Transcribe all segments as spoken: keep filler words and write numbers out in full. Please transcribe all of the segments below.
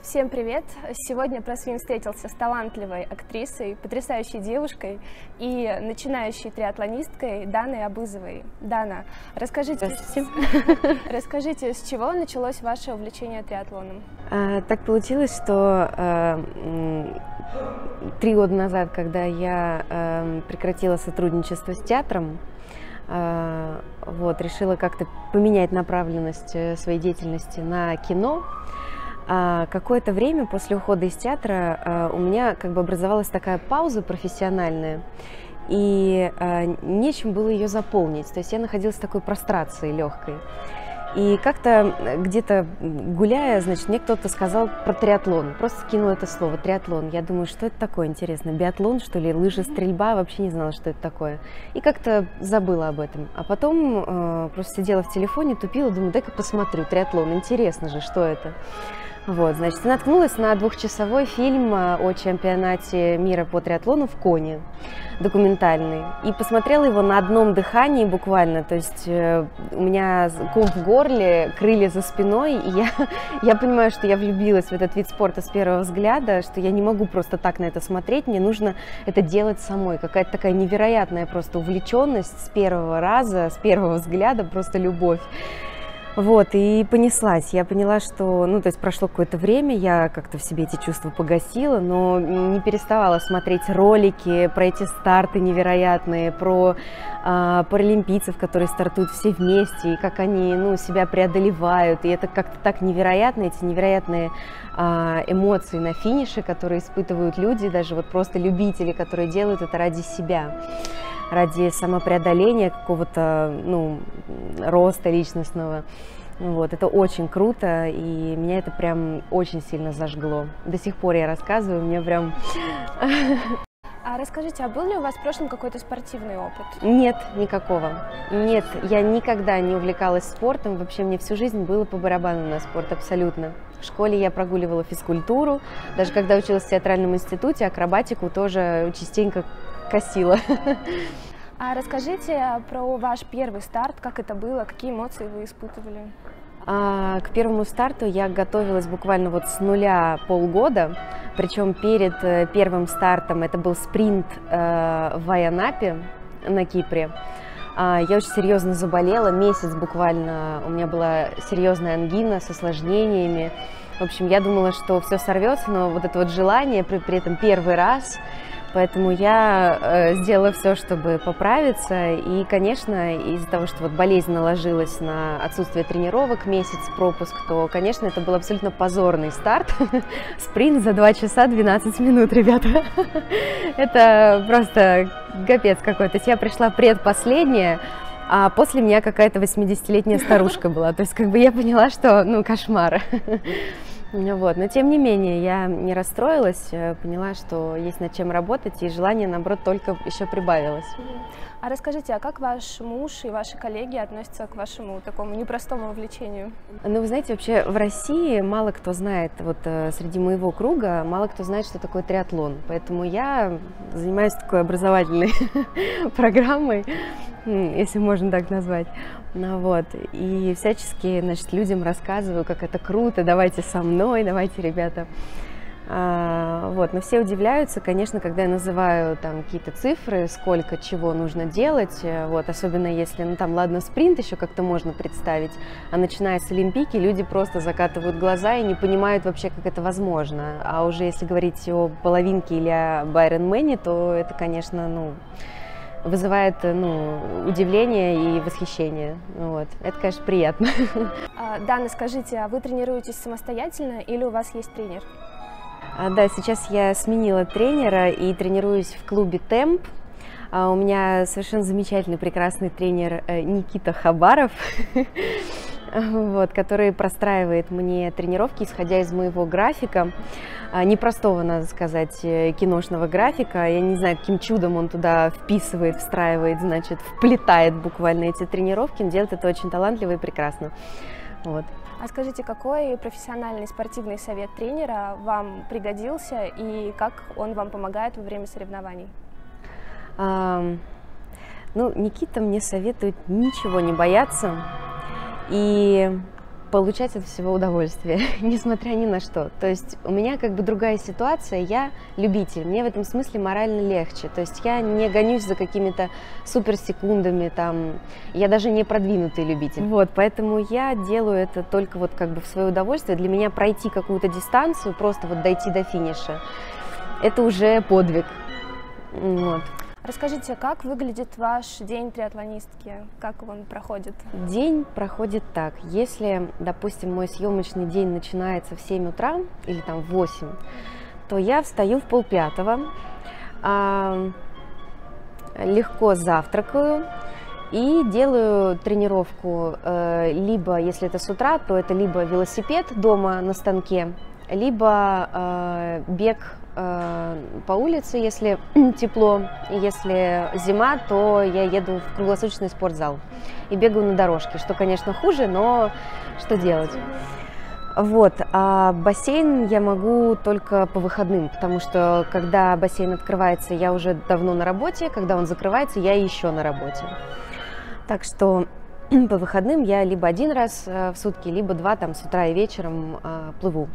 Всем привет! Сегодня Просвин встретился с талантливой актрисой, потрясающей девушкой и начинающей триатлонисткой Даной Абызовой. Дана, расскажите, расскажите, с чего началось ваше увлечение триатлоном? А, так получилось, что а, три года назад, когда я а, прекратила сотрудничество с театром, а, вот, решила как-то поменять направленность своей деятельности на кино. А какое-то время после ухода из театра а, у меня как бы образовалась такая пауза профессиональная, и а, нечем было ее заполнить. То есть я находилась в такой прострации легкой. И как-то где-то гуляя, значит, мне кто-то сказал про триатлон. Просто кинул это слово триатлон. Я думаю, что это такое, интересно, биатлон, что ли, лыжи, стрельба, вообще не знала, что это такое. И как-то забыла об этом. А потом э, просто сидела в телефоне, тупила, думаю, дай-ка посмотрю, триатлон, интересно же, что это. Вот, значит, наткнулась на двухчасовой фильм о чемпионате мира по триатлону в Коне, документальный, и посмотрела его на одном дыхании буквально, то есть э, у меня ком в горле, крылья за спиной, и я, я понимаю, что я влюбилась в этот вид спорта с первого взгляда, что я не могу просто так на это смотреть, мне нужно это делать самой, какая-то такая невероятная просто увлеченность с первого раза, с первого взгляда, просто любовь. Вот, и понеслась. Я поняла, что, ну, то есть прошло какое-то время, я как-то в себе эти чувства погасила, но не переставала смотреть ролики про эти старты невероятные, про э, паралимпийцев, которые стартуют все вместе, и как они, ну, себя преодолевают. И это как-то так невероятно, эти невероятные э, эмоции на финише, которые испытывают люди, даже вот просто любители, которые делают это ради себя, ради самопреодоления, какого-то, ну, роста личностного. Вот, это очень круто, и меня это прям очень сильно зажгло. До сих пор я рассказываю, мне прям... А расскажите, а был ли у вас в прошлом какой-то спортивный опыт? Нет, никакого. Нет, я никогда не увлекалась спортом, вообще мне всю жизнь было по барабану на спорт, абсолютно. В школе я прогуливала физкультуру, даже когда училась в театральном институте, акробатику тоже частенько косила. А расскажите про ваш первый старт, как это было, какие эмоции вы испытывали? А, к первому старту я готовилась буквально вот с нуля полгода, причем перед первым стартом это был спринт э, в Айанапе на Кипре. А, я очень серьезно заболела, месяц буквально, у меня была серьезная ангина с осложнениями. В общем, я думала, что все сорвется, но вот это вот желание при, при этом первый раз. Поэтому я э, сделала все, чтобы поправиться, и, конечно, из-за того, что вот болезнь наложилась на отсутствие тренировок, месяц пропуск, то, конечно, это был абсолютно позорный старт. Спринт за два часа двенадцать минут, ребята. Это просто капец какой-то. То есть я пришла предпоследняя, а после меня какая-то восьмидесятилетняя старушка была. То есть как бы я поняла, что, ну, кошмар. Вот. Но тем не менее я не расстроилась, поняла, что есть над чем работать, и желание, наоборот, только еще прибавилось. А расскажите, а как ваш муж и ваши коллеги относятся к вашему такому непростому увлечению? Ну, вы знаете, вообще в России мало кто знает, вот среди моего круга, мало кто знает, что такое триатлон. Поэтому я занимаюсь такой образовательной программой, если можно так назвать. Ну, вот. И всячески, значит, людям рассказываю, как это круто, давайте со мной, давайте, ребята. А, вот. Но все удивляются, конечно, когда я называю там какие-то цифры, сколько чего нужно делать, вот. Особенно если, ну там, ладно, спринт еще как-то можно представить, а начиная с Олимпийки, люди просто закатывают глаза и не понимают вообще, как это возможно. А уже если говорить о половинке или об Айронмене, то это, конечно, ну... вызывает, ну, удивление и восхищение. Вот. Это, конечно, приятно. А, Дана, скажите, а вы тренируетесь самостоятельно или у вас есть тренер? А, да, сейчас я сменила тренера и тренируюсь в клубе «Темп». А, у меня совершенно замечательный, прекрасный тренер Никита Хабаров, вот, который простраивает мне тренировки, исходя из моего графика. Непростого, надо сказать, киношного графика. Я не знаю, каким чудом он туда вписывает, встраивает, значит, вплетает буквально эти тренировки. Он делает это очень талантливо и прекрасно. Вот. А скажите, какой профессиональный спортивный совет тренера вам пригодился и как он вам помогает во время соревнований? А, ну, Никита мне советует ничего не бояться и получать от всего удовольствие, несмотря ни на что. То есть у меня как бы другая ситуация, я любитель, мне в этом смысле морально легче. То есть я не гонюсь за какими-то суперсекундами, там, я даже не продвинутый любитель. Вот, поэтому я делаю это только вот как бы в свое удовольствие. Для меня пройти какую-то дистанцию, просто вот дойти до финиша, это уже подвиг. Вот. Расскажите, как выглядит ваш день триатлонистки? Как он проходит? День проходит так. Если, допустим, мой съемочный день начинается в семь утра или там в восемь, то я встаю в полпятого, э, легко завтракаю и делаю тренировку. Э, либо, если это с утра, то это либо велосипед дома на станке, либо э, бег по улице, если тепло, если зима, то я еду в круглосуточный спортзал и бегаю на дорожке, что, конечно, хуже, но что делать? Вот, а бассейн я могу только по выходным, потому что когда бассейн открывается, я уже давно на работе, когда он закрывается, я еще на работе. Так что по выходным я либо один раз в сутки, либо два, там, с утра и вечером плыву.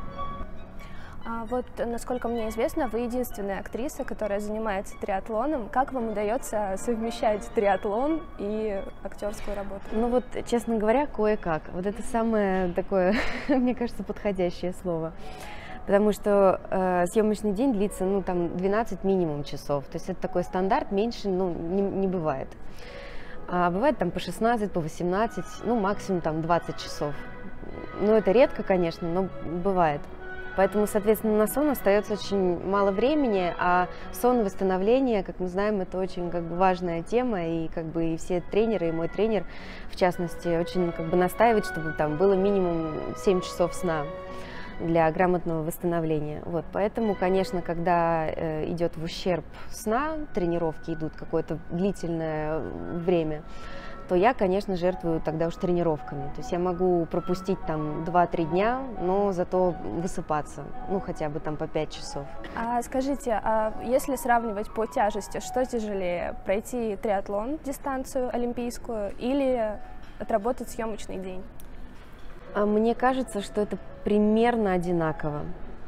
А вот, насколько мне известно, вы единственная актриса, которая занимается триатлоном. Как вам удается совмещать триатлон и актерскую работу? Ну вот, честно говоря, кое-как. Вот это самое такое, мне кажется, подходящее слово. Потому что э, съемочный день длится, ну, там, двенадцать минимум часов. То есть это такой стандарт, меньше, ну, не, не бывает. А бывает там по шестнадцать, по восемнадцать, ну, максимум там двадцать часов. Ну, это редко, конечно, но бывает. Поэтому, соответственно, на сон остается очень мало времени, а сон и восстановление, как мы знаем, это очень как бы важная тема, и как бы и все тренеры, и мой тренер, в частности, очень как бы настаивает, чтобы там было минимум семь часов сна для грамотного восстановления. Вот, поэтому, конечно, когда э, идет в ущерб сна, тренировки идут какое-то длительное время, то я, конечно, жертвую тогда уж тренировками. То есть я могу пропустить там два-три дня, но зато высыпаться, ну, хотя бы там по пять часов. А скажите, а если сравнивать по тяжести, что тяжелее, пройти триатлон, дистанцию олимпийскую, или отработать съемочный день? Мне кажется, что это примерно одинаково.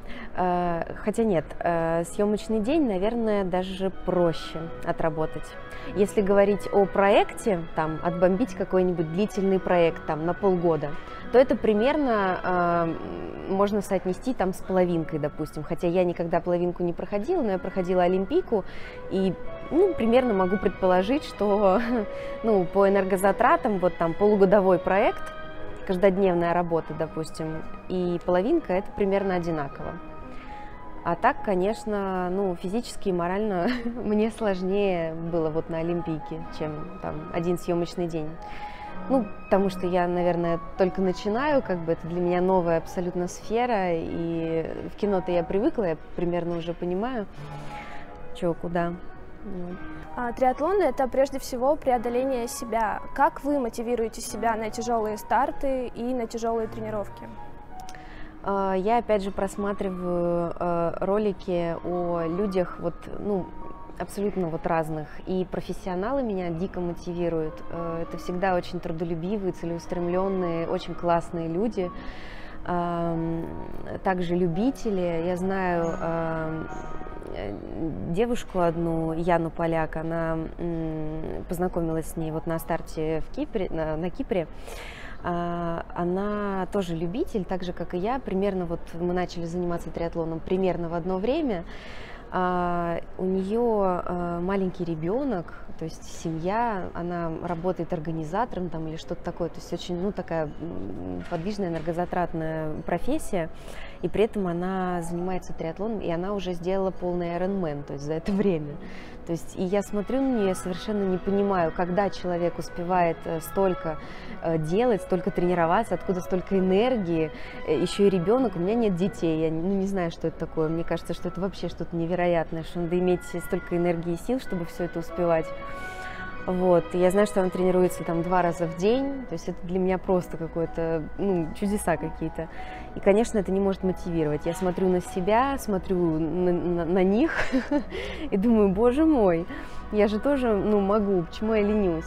Хотя нет, съемочный день, наверное, даже проще отработать. Если говорить о проекте, там, отбомбить какой-нибудь длительный проект там, на полгода, то это примерно э, можно соотнести там, с половинкой, допустим. Хотя я никогда половинку не проходила, но я проходила Олимпийку, и ну, примерно могу предположить, что ну, по энергозатратам вот там полугодовой проект, каждодневная работа, допустим, и половинка – это примерно одинаково. А так, конечно, ну, физически и морально мне сложнее было вот на Олимпийке, чем там один съемочный день. Ну, потому что я, наверное, только начинаю, как бы это для меня новая абсолютно сфера, и в кино-то я привыкла, я примерно уже понимаю, что, куда. А, триатлон – это прежде всего преодоление себя. Как вы мотивируете себя на тяжелые старты и на тяжелые тренировки? Я, опять же, просматриваю ролики о людях, вот, ну, абсолютно вот разных, и профессионалы меня дико мотивируют. Это всегда очень трудолюбивые, целеустремленные, очень классные люди. Также любители. Я знаю девушку одну, Яну Поляк, она познакомилась с ней вот на старте в Кипре, на, на Кипре. Она тоже любитель, так же, как и я. Примерно вот мы начали заниматься триатлоном примерно в одно время. У нее маленький ребенок, то есть семья, она работает организатором там или что-то такое, то есть очень, ну, такая подвижная, энергозатратная профессия, и при этом она занимается триатлоном, и она уже сделала полный айронмен, то есть за это время. То есть, и я смотрю на нее, совершенно не понимаю, когда человек успевает столько делать, столько тренироваться, откуда столько энергии, еще и ребенок, у меня нет детей, я ну, не знаю, что это такое, мне кажется, что это вообще что-то невероятное, что надо иметь столько энергии и сил, чтобы все это успевать. Вот. Я знаю, что она тренируется там два раза в день, то есть это для меня просто какое-то, ну, чудеса какие-то. И, конечно, это не может мотивировать. Я смотрю на себя, смотрю на, на, на них и думаю, боже мой, я же тоже, ну, могу, почему я ленюсь?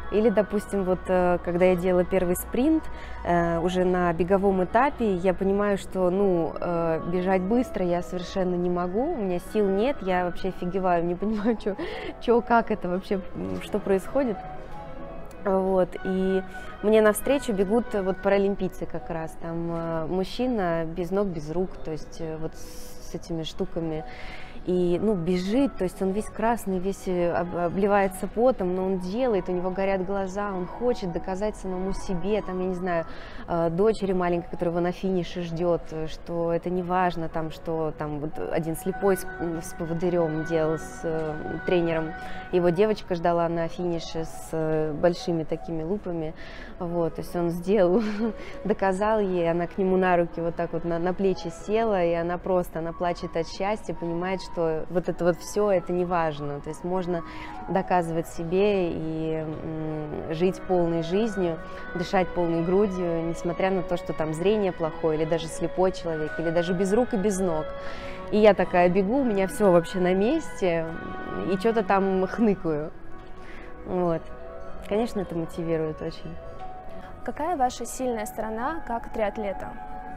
Или, допустим, вот когда я делала первый спринт, уже на беговом этапе, я понимаю, что, ну, бежать быстро я совершенно не могу, у меня сил нет, я вообще офигеваю, не понимаю, что, как это вообще, что происходит. Вот, и мне навстречу бегут вот паралимпийцы как раз, там мужчина без ног, без рук, то есть вот с этими штуками. И, ну, бежит, то есть он весь красный, весь обливается потом, но он делает, у него горят глаза, он хочет доказать самому себе, там, я не знаю, дочери маленькой, которая его на финише ждет, что это не важно, там, что там вот один слепой с, с поводырем делал, с э, тренером, его девочка ждала на финише с большими такими лупами, вот, то есть он сделал, доказал ей, она к нему на руки вот так вот на, на плечи села, и она просто, она плачет от счастья, понимает, что что вот это вот все, это не важно, то есть можно доказывать себе и м, жить полной жизнью, дышать полной грудью, несмотря на то, что там зрение плохое, или даже слепой человек, или даже без рук и без ног. И я такая бегу, у меня все вообще на месте, и что-то там хныкаю. Вот. Конечно, это мотивирует очень. Какая ваша сильная сторона как триатлета?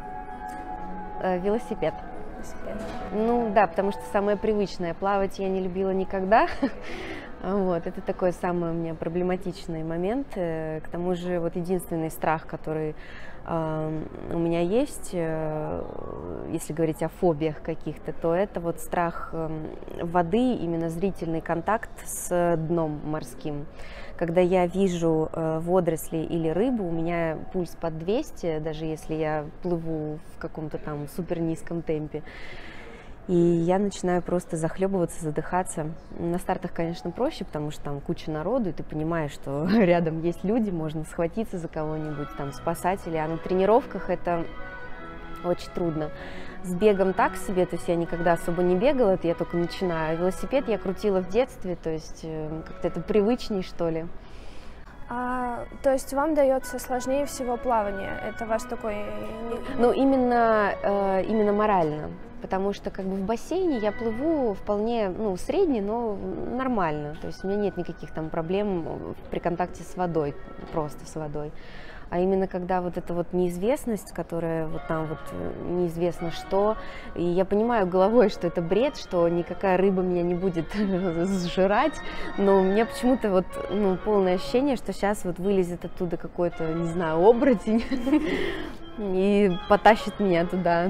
Велосипед. Ну да, потому что самое привычное. Плавать я не любила никогда. Вот, это такой самый у меня проблематичный момент. К тому же вот единственный страх, который э, у меня есть, э, если говорить о фобиях каких-то, то это вот страх э, воды, именно зрительный контакт с дном морским. Когда я вижу э, водоросли или рыбу, у меня пульс под двести, даже если я плыву в каком-то там супер низком темпе. И я начинаю просто захлебываться, задыхаться. На стартах, конечно, проще, потому что там куча народу, и ты понимаешь, что рядом есть люди, можно схватиться за кого-нибудь, там, спасатели. А на тренировках это очень трудно. С бегом так себе, то есть я никогда особо не бегала, это я только начинаю. Велосипед я крутила в детстве, то есть как-то это привычней, что ли. А, то есть вам дается сложнее всего плавание? Это ваш такой... Ну, именно, э, именно морально. Потому что как бы в бассейне я плыву вполне, ну, средне, но нормально. То есть у меня нет никаких там проблем при контакте с водой, просто с водой. А именно когда вот эта вот неизвестность, которая вот там вот неизвестно что, и я понимаю головой, что это бред, что никакая рыба меня не будет сжирать, но у меня почему-то вот, ну, полное ощущение, что сейчас вот вылезет оттуда какой-то, не знаю, оборотень и потащит меня туда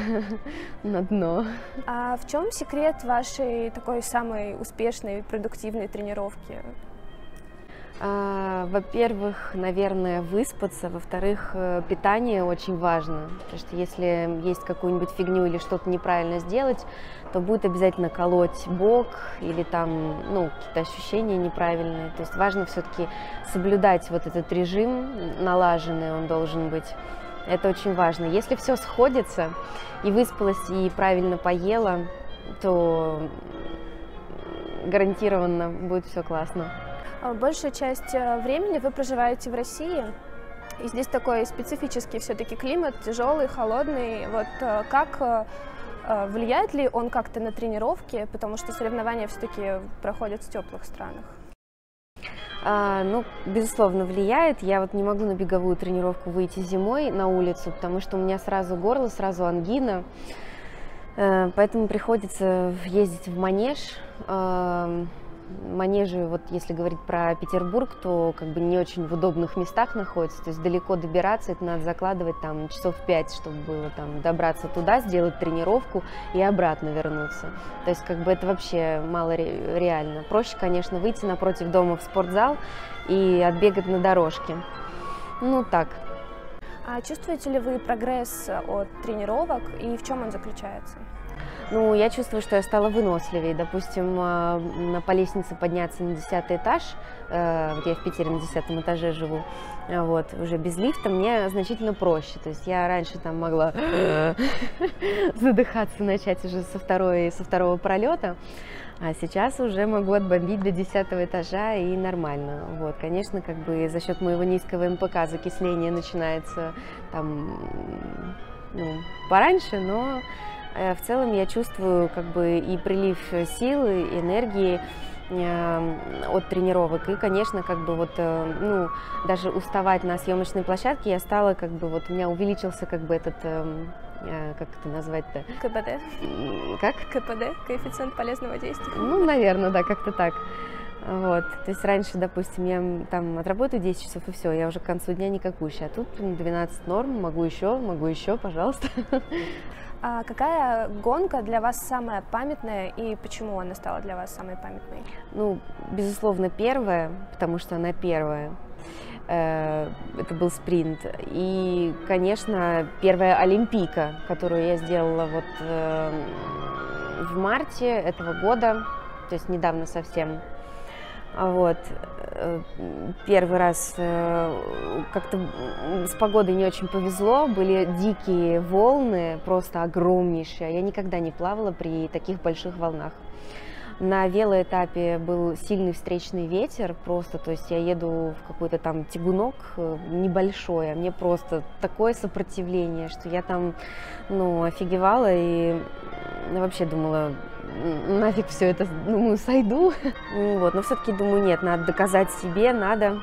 на дно. А в чем секрет вашей такой самой успешной, продуктивной тренировки? А, во-первых, наверное, выспаться, во-вторых, питание очень важно, потому что если есть какую-нибудь фигню или что-то неправильно сделать, то будет обязательно колоть бок или там, ну, какие-то ощущения неправильные, то есть важно все-таки соблюдать вот этот режим налаженный, он должен быть, это очень важно. Если все сходится, и выспалась, и правильно поела, то гарантированно будет все классно. Большую часть времени вы проживаете в России, и здесь такой специфический все-таки климат, тяжелый, холодный. Вот как влияет ли он как-то на тренировки, потому что соревнования все-таки проходят в теплых странах? А, ну, безусловно, влияет. Я вот не могу на беговую тренировку выйти зимой на улицу, потому что у меня сразу горло, сразу ангина, поэтому приходится ездить в манеж. Манежи, вот если говорить про Петербург, то как бы не очень в удобных местах находятся, то есть далеко добираться, это надо закладывать там часов пять, чтобы было там добраться туда, сделать тренировку и обратно вернуться. То есть как бы это вообще мало ре реально. Проще, конечно, выйти напротив дома в спортзал и отбегать на дорожке. Ну так. А чувствуете ли вы прогресс от тренировок и в чем он заключается? Ну, я чувствую, что я стала выносливее. Допустим, на, по лестнице подняться на десятый этаж, вот я в Питере на десятом этаже живу, вот, уже без лифта, мне значительно проще. То есть я раньше там могла задыхаться, начать уже со, второй, со второго пролета, а сейчас уже могу отбомбить до десятого этажа и нормально. Вот, конечно, как бы за счет моего низкого эм пэ ка закисление начинается там, ну, пораньше, но в целом я чувствую как бы и прилив силы, энергии, от тренировок. И, конечно, как бы вот, ну, даже уставать на съемочной площадке я стала, как бы вот у меня увеличился как бы этот, как это назвать-то? КПД. Как? КПД, коэффициент полезного действия. Ну, наверное, да, как-то так. Вот, то есть раньше, допустим, я там отработаю десять часов и все, я уже к концу дня никакущая, а тут двенадцать норм, могу еще, могу еще, пожалуйста. А какая гонка для вас самая памятная и почему она стала для вас самой памятной? Ну, безусловно, первая, потому что она первая. Это был спринт. И, конечно, первая олимпийка, которую я сделала вот в марте этого года, то есть недавно совсем. Вот. Первый раз как-то с погодой не очень повезло, были дикие волны, просто огромнейшие. Я никогда не плавала при таких больших волнах. На велоэтапе был сильный встречный ветер, просто, то есть я еду в какой-то там тягунок небольшой, а мне просто такое сопротивление, что я там, ну, офигевала и вообще думала, нафиг все это, думаю, сойду. Вот, но все-таки думаю, нет, надо доказать себе, надо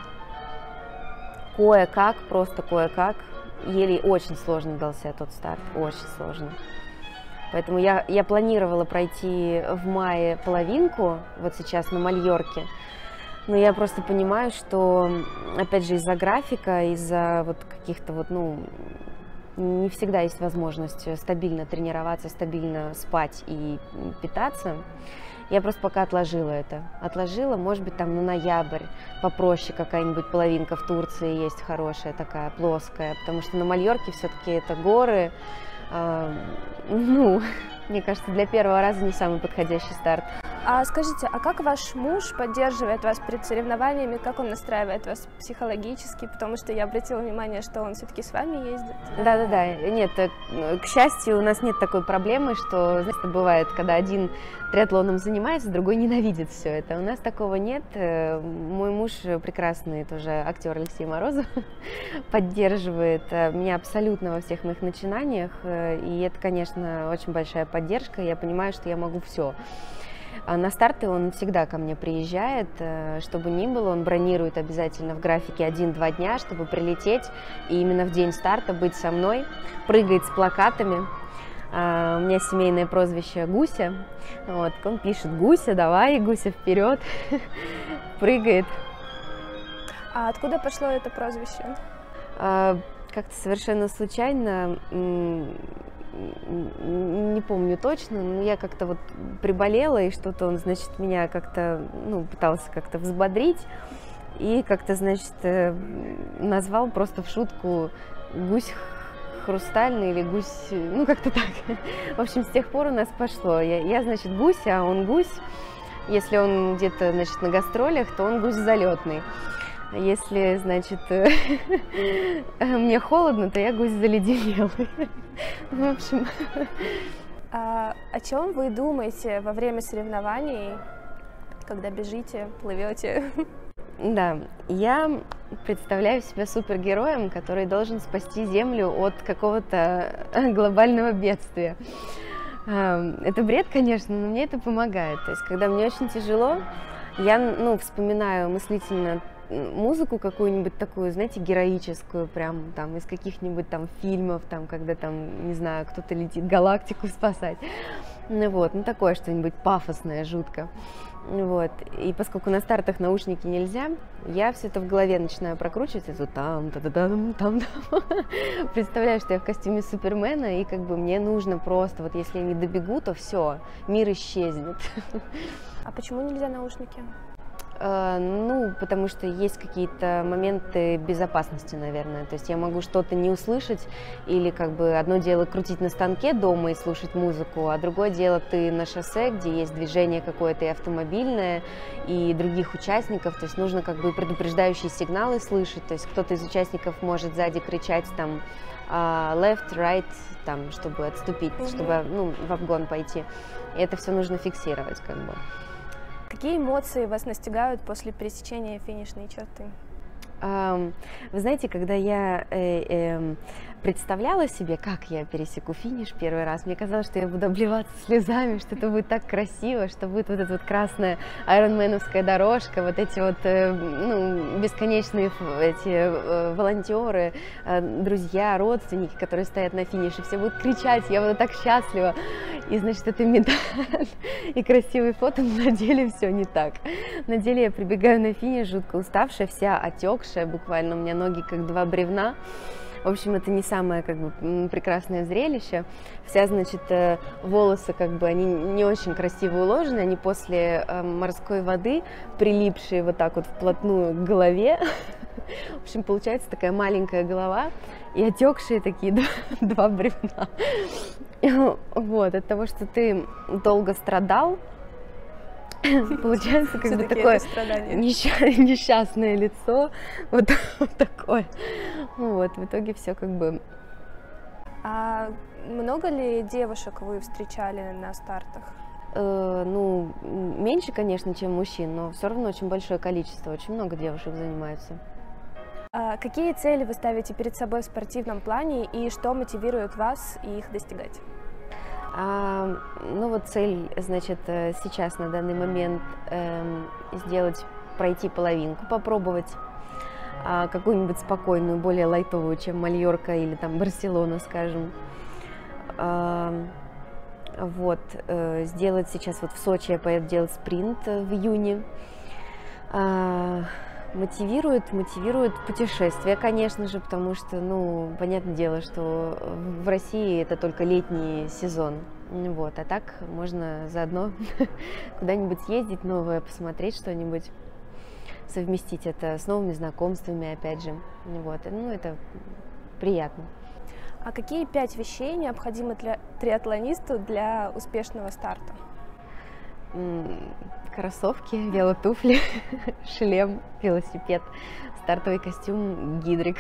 кое-как, просто кое-как. Еле очень сложно дался тот старт, очень сложно. Поэтому я, я планировала пройти в мае половинку, вот сейчас на Мальорке, но я просто понимаю, что, опять же, из-за графика, из-за вот каких-то вот, ну, не всегда есть возможность стабильно тренироваться, стабильно спать и питаться. Я просто пока отложила это. Отложила, может быть, там на ноябрь попроще какая-нибудь половинка в Турции есть хорошая такая, плоская, потому что на Мальорке все-таки это горы. Э, ну, мне кажется, для первого раза не самый подходящий старт. А скажите, а как ваш муж поддерживает вас перед соревнованиями, как он настраивает вас психологически, потому что я обратила внимание, что он все-таки с вами ездит? Да-да-да, нет, к счастью, у нас нет такой проблемы, что, знаете, бывает, когда один триатлоном занимается, другой ненавидит все это. У нас такого нет. Мой муж прекрасный тоже актер Алексей Морозов, поддерживает меня абсолютно во всех моих начинаниях, и это, конечно, очень большая поддержка, я понимаю, что я могу все. На старты он всегда ко мне приезжает, чтобы ни было, он бронирует обязательно в графике один-два дня, чтобы прилететь и именно в день старта быть со мной, прыгает с плакатами. У меня семейное прозвище Гуся, вот, он пишет: Гуся, давай, Гуся, вперед, прыгает. А откуда пошло это прозвище? Как-то совершенно случайно, не помню точно, но я как-то вот приболела, и что-то он, значит, меня как-то, ну, пытался как-то взбодрить, и как-то, значит, назвал просто в шутку гусь хрустальный или гусь, ну, как-то так. В общем, с тех пор у нас пошло. Я, я значит, гусь, а он гусь. Если он где-то, значит, на гастролях, то он гусь залетный. Если, значит, мне холодно, то я гусь заледенелый. В общем. А о чем вы думаете во время соревнований, когда бежите, плывете? Да, я представляю себя супергероем, который должен спасти Землю от какого-то глобального бедствия. Это бред, конечно, но мне это помогает. То есть, когда мне очень тяжело, я, ну, вспоминаю мыслительно музыку какую-нибудь такую, знаете, героическую, прям там из каких-нибудь там фильмов, там, когда там, не знаю, кто-то летит галактику спасать. Ну вот, ну такое что-нибудь пафосное, жутко. Вот. И поскольку на стартах наушники нельзя, я все это в голове начинаю прокручивать, это там, та-да-дам, там, там. Представляю, что я в костюме Супермена, и как бы мне нужно просто, вот если я не добегу, то все, мир исчезнет. А почему нельзя наушники? Ну, потому что есть какие-то моменты безопасности, наверное. То есть я могу что-то не услышать, или как бы одно дело крутить на станке дома и слушать музыку, а другое дело ты на шоссе, где есть движение какое-то и автомобильное, и других участников. То есть нужно как бы предупреждающие сигналы слышать. То есть кто-то из участников может сзади кричать там left, right, там, чтобы отступить, mm-hmm. чтобы, ну, в обгон пойти. И это все нужно фиксировать, как бы. Какие эмоции вас настигают после пересечения финишной черты? Вы знаете, когда я э, э, представляла себе, как я пересеку финиш первый раз, мне казалось, что я буду обливаться слезами, что это будет так красиво, что будет вот эта вот красная айронменовская дорожка, вот эти вот э, ну, бесконечные эти э, волонтеры, э, друзья, родственники, которые стоят на финише, все будут кричать, я буду так счастлива. И, значит, это медаль и красивые фото, но на деле все не так. На деле я прибегаю на финиш, жутко уставшая, вся отекшая, буквально у меня ноги как два бревна. В общем, это не самое как бы прекрасное зрелище. Вся, значит, волосы как бы они не очень красиво уложены, они после морской воды, прилипшие вот так вот вплотную к голове. В общем, получается такая маленькая голова и отекшие такие два, два бревна. Вот, от того, что ты долго страдал, получается как бы такое несчастное лицо, вот, вот такое. Вот, в итоге все как бы. А много ли девушек вы встречали на стартах? Э, ну, меньше, конечно, чем мужчин, но все равно очень большое количество, очень много девушек занимаются. А какие цели вы ставите перед собой в спортивном плане и что мотивирует вас их достигать? А, ну вот цель, значит, сейчас на данный момент э, сделать, пройти половинку, попробовать а, какую-нибудь спокойную, более лайтовую, чем Мальорка или там Барселона, скажем. А, вот, э, сделать сейчас вот в Сочи я поеду делать спринт в июне. А, мотивирует, мотивирует путешествия, конечно же, потому что, ну, понятное дело, что в России это только летний сезон, вот, а так можно заодно куда-нибудь ездить, новое посмотреть что-нибудь, совместить это с новыми знакомствами, опять же, вот, ну, это приятно. А какие пять вещей необходимы для триатлонисту для успешного старта? Кроссовки, велотуфли, шлем, велосипед, стартовый костюм, гидрик.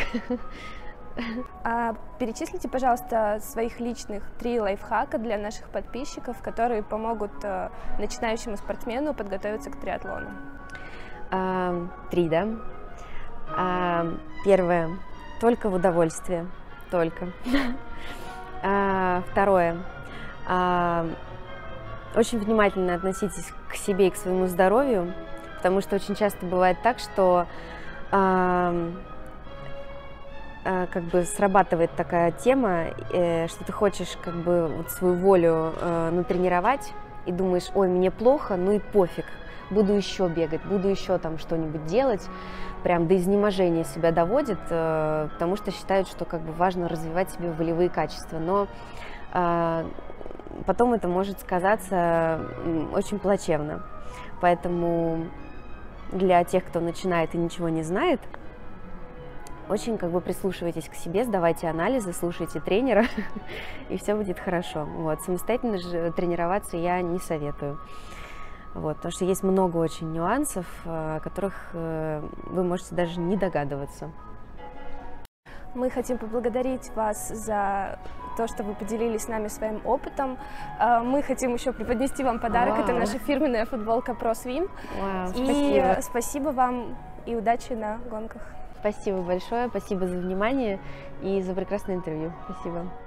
А перечислите, пожалуйста, своих личных три лайфхака для наших подписчиков, которые помогут э, начинающему спортсмену подготовиться к триатлону. А, три, да? А, первое. Только в удовольствие. Только. А, второе. А, Очень внимательно относитесь к себе и к своему здоровью, потому что очень часто бывает так, что э, э, как бы срабатывает такая тема, э, что ты хочешь как бы вот свою волю э, натренировать и думаешь, ой, мне плохо, ну и пофиг, буду еще бегать, буду еще там что-нибудь делать, прям до изнеможения себя доводит, э, потому что считают, что как бы важно развивать себе волевые качества, но э, потом это может сказаться очень плачевно. Поэтому для тех, кто начинает и ничего не знает, очень как бы прислушивайтесь к себе, сдавайте анализы, слушайте тренера, и все будет хорошо. Вот. Самостоятельно же тренироваться я не советую. Вот, потому что есть много очень нюансов, о которых вы можете даже не догадываться. Мы хотим поблагодарить вас за то, что вы поделились с нами своим опытом. Мы хотим еще преподнести вам подарок. Вау. Это наша фирменная футболка ProSwim. Вау, и спасибо. спасибо вам и удачи на гонках. Спасибо большое, спасибо за внимание и за прекрасное интервью. Спасибо.